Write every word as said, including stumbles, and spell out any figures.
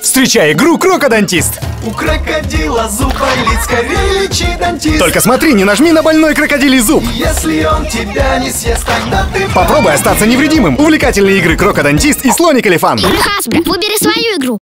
Встречай игру Крокодантист. У крокодила зуб болит, скорее лечи, дантист. Только смотри, не нажми на больной крокодилий зуб. Если он тебя не съест, тогда ты... Попробуй остаться невредимым. Увлекательные игры Крокодантист и Слоник Элефант. Игры Hasbro. Выбери свою игру.